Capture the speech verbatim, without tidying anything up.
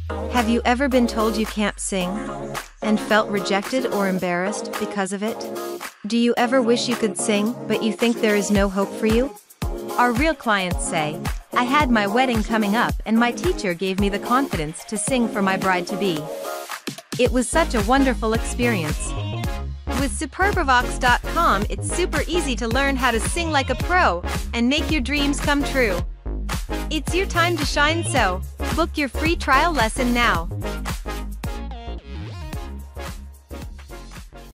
Have you ever been told you can't sing and felt rejected or embarrassed because of it? Do you ever wish you could sing, but you think there is no hope for you? Our real clients say, "I had my wedding coming up and my teacher gave me the confidence to sing for my bride-to-be. It was such a wonderful experience." With Superba Vox dot com, it's super easy to learn how to sing like a pro and make your dreams come true. It's your time to shine, so book your free trial lesson now.